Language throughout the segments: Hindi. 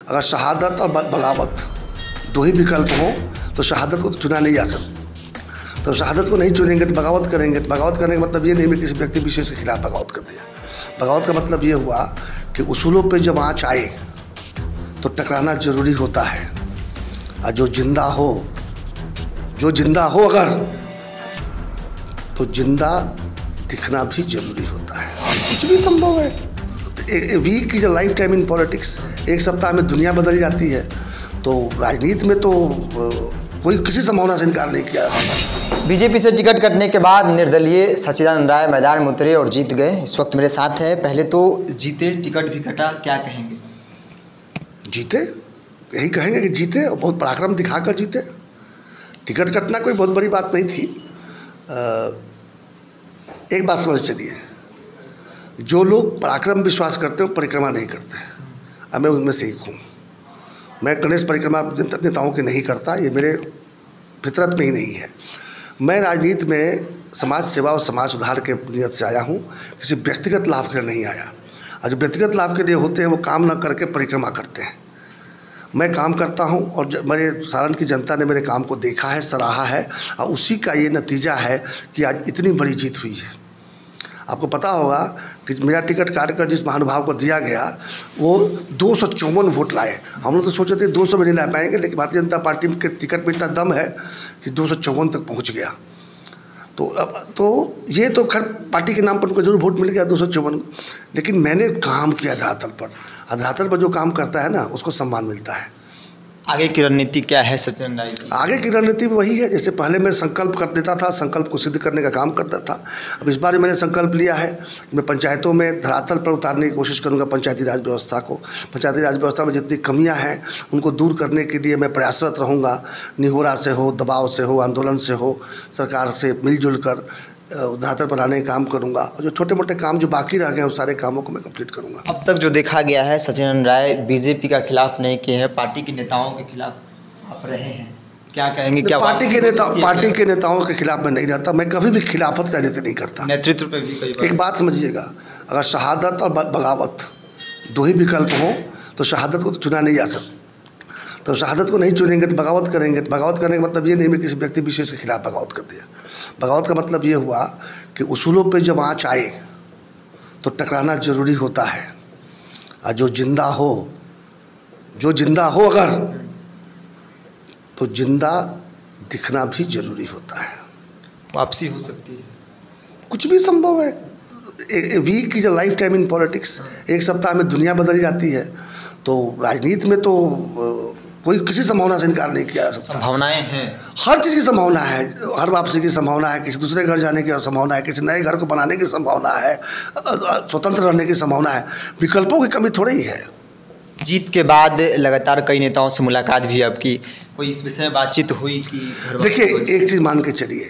अगर शहादत और बगावत दो ही विकल्प हों तो शहादत को तो चुना नहीं जा सकता। तो शहादत को नहीं चुनेंगे तो बगावत करेंगे। तो बगावत करने का मतलब ये नहीं मैं किसी व्यक्ति विशेष के खिलाफ बगावत कर दिया। बगावत का मतलब ये हुआ कि उसूलों पे जब आँच आए तो टकराना ज़रूरी होता है। और जो जिंदा हो अगर तो जिंदा दिखना भी जरूरी होता है। कुछ भी संभव है। A week is a lifetime in politics. एक सप्ताह में दुनिया बदल जाती है। तो राजनीति में तो कोई किसी संभावना से इनकार नहीं किया। बीजेपी से टिकट कटने के बाद निर्दलीय सचिदानंद राय मैदान में उतरे और जीत गए। इस वक्त मेरे साथ है। पहले तो जीते, टिकट भी कटा, क्या कहेंगे? जीते, यही कहेंगे कि जीते और बहुत पराक्रम दिखाकर जीते। टिकट कटना कोई बहुत बड़ी बात नहीं थी। एक बात समझ चलिए, जो लोग पराक्रम विश्वास करते हैं वो परिक्रमा नहीं करते। अब मैं उनमें से एक हूँ। मैं गणेश परिक्रमा नेताओं की नहीं करता, ये मेरे फितरत में ही नहीं है। मैं राजनीति में समाज सेवा और समाज सुधार के नियत से आया हूँ, किसी व्यक्तिगत लाभ के लिए नहीं आया। और जो व्यक्तिगत लाभ के लिए होते हैं वो काम न करके परिक्रमा करते हैं। मैं काम करता हूं और मेरे सारण की जनता ने मेरे काम को देखा है, सराहा है और उसी का ये नतीजा है कि आज इतनी बड़ी जीत हुई है। आपको पता होगा कि मेरा टिकट काट कर जिस महानुभाव को दिया गया वो 254 वोट लाए। हम लोग तो सोचे थे 200 में नहीं ला पाएंगे, लेकिन भारतीय जनता पार्टी के टिकट में इतना दम है कि 254 तक पहुँच गया। तो ये तो खैर पार्टी के नाम पर उनको जरूर वोट मिल गया 254, लेकिन मैंने काम किया धरातल पर। धरातल पर जो काम करता है ना उसको सम्मान मिलता है। आगे की रणनीति क्या है सचिदानंद राय की? आगे की रणनीति वही है, जैसे पहले मैं संकल्प कर देता था, संकल्प को सिद्ध करने का काम करता था। अब इस बार मैंने संकल्प लिया है कि मैं पंचायतों में धरातल पर उतारने की कोशिश करूंगा। पंचायती राज व्यवस्था को, पंचायती राज व्यवस्था में जितनी कमियां हैं उनको दूर करने के लिए मैं प्रयासरत रहूँगा। निहोरा से हो, दबाव से हो, आंदोलन से हो, सरकार से मिलजुल कर धरातल पर आने का काम करूंगा। और जो छोटे मोटे काम जो बाकी रह गए उस सारे कामों को मैं कंप्लीट करूंगा। अब तक जो देखा गया है सचिदानंद राय बीजेपी का खिलाफ नहीं किए हैं, पार्टी के नेताओं के खिलाफ आप रहे हैं, क्या कहेंगे? क्या पार्टी के नेताओं के खिलाफ मैं नहीं रहता। मैं कभी भी खिलाफत राजनीति नहीं करता। नेतृत्व पे भी कई बार एक बात समझिएगा, अगर शहादत और बगावत दो ही विकल्प हों तो शहादत को तो चुना नहीं जा सकता। तो शहादत को नहीं चुनेंगे तो बगावत करेंगे। तो बगावत करने का मतलब ये नहीं मैं किसी व्यक्ति विशेष के खिलाफ बगावत कर दिया। बगावत का मतलब ये हुआ कि उसूलों पे जब आँच आए तो टकराना ज़रूरी होता है। और जो जिंदा हो अगर तो जिंदा दिखना भी जरूरी होता है। वापसी हो सकती है, कुछ भी संभव है। A week is a lifetime in politics. एक सप्ताह में दुनिया बदल जाती है। तो राजनीति में तो कोई किसी संभावना से इनकार नहीं किया जा सकता। संभावनाएं हैं, हर चीज़ की संभावना है। हर वापसी की संभावना है, किसी दूसरे घर जाने की संभावना है, किसी नए घर को बनाने की संभावना है, स्वतंत्र रहने की संभावना है। विकल्पों की कमी थोड़ी ही है। जीत के बाद लगातार कई नेताओं से मुलाकात भी आपकी, कोई इस विषय में बातचीत हुई कि? देखिए, एक चीज़ मान के चलिए,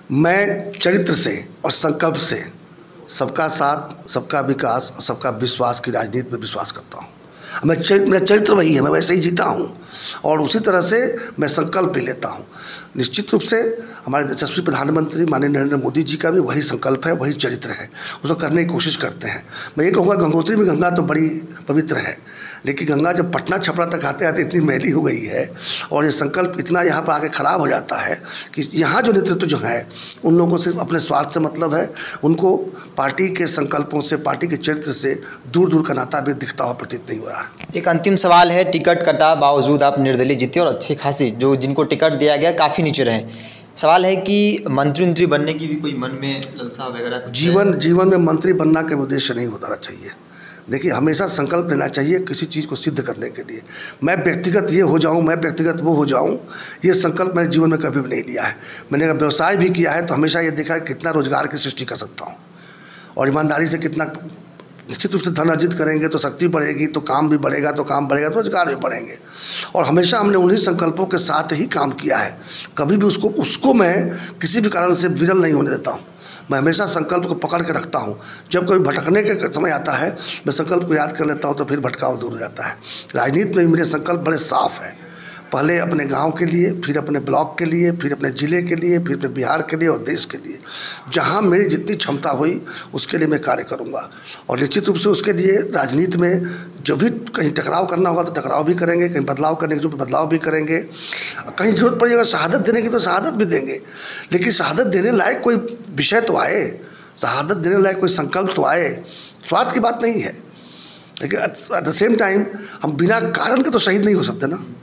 मैं चरित्र से और संकल्प से सबका साथ, सबका विकास और सबका विश्वास की राजनीति में विश्वास करता हूँ। मेरा चरित्र वही है, मैं वैसे ही जीता हूँ और उसी तरह से मैं संकल्प भी लेता हूँ। निश्चित रूप से हमारे यशस्वी प्रधानमंत्री माननीय नरेंद्र मोदी जी का भी वही संकल्प है, वही चरित्र है, उसको करने की कोशिश करते हैं। मैं ये कहूँगा गंगोत्री में गंगा तो बड़ी पवित्र है, लेकिन गंगा जब पटना छपरा तक आते आते इतनी मैली हो गई है और ये संकल्प इतना यहाँ पर आके ख़राब हो जाता है कि यहाँ जो नेतृत्व जो है उन लोगों को सिर्फ अपने स्वार्थ से मतलब है। उनको पार्टी के संकल्पों से, पार्टी के चरित्र से दूर दूर का नाता भी दिखता हुआ प्रतीत नहीं हो रहा है। एक अंतिम सवाल है, टिकट कटा बावजूद आप निर्दलीय जीते और अच्छे खासी जो जिनको टिकट दिया गया काफ़ी नीचे रहे। सवाल है कि मंत्री बनने की भी कोई मन में लालसा वगैरह कुछ? जीवन में मंत्री बनना का उद्देश्य नहीं होता चाहिए। देखिए, हमेशा संकल्प लेना चाहिए किसी चीज़ को सिद्ध करने के लिए। मैं व्यक्तिगत ये हो जाऊं, मैं व्यक्तिगत वो हो जाऊं, ये संकल्प मैंने जीवन में कभी भी नहीं लिया है। मैंने अगर व्यवसाय भी किया है तो हमेशा ये देखा है कितना रोजगार की सृष्टि कर सकता हूँ और ईमानदारी से कितना। निश्चित रूप से धन अर्जित करेंगे तो शक्ति बढ़ेगी, तो काम भी बढ़ेगा, तो काम बढ़ेगा तो रोजगार भी बढ़ेंगे। और हमेशा हमने उन्हीं संकल्पों के साथ ही काम किया है। कभी भी उसको मैं किसी भी कारण से विरल नहीं होने देता हूँ। मैं हमेशा संकल्प को पकड़ के रखता हूँ। जब कोई भटकने के समय आता है मैं संकल्प को याद कर लेता हूँ तो फिर भटकाव दूर हो जाता है। राजनीति में मेरे संकल्प बड़े साफ हैं। पहले अपने गांव के लिए, फिर अपने ब्लॉक के लिए, फिर अपने ज़िले के लिए, फिर अपने बिहार के लिए और देश के लिए। जहां मेरी जितनी क्षमता हुई उसके लिए मैं कार्य करूंगा। और निश्चित रूप से उसके लिए राजनीति में जो भी कहीं टकराव करना होगा तो टकराव भी करेंगे, कहीं बदलाव करने की जरूरत बदलाव भी करेंगे, कहीं जरूरत पड़ी अगर शहादत देने की तो शहादत भी देंगे। लेकिन शहादत देने लायक कोई विषय तो आए, शहादत देने लायक कोई संकल्प तो आए। स्वार्थ की बात नहीं है, लेकिन एट द सेम टाइम हम बिना कारण के तो शहीद नहीं हो सकते ना।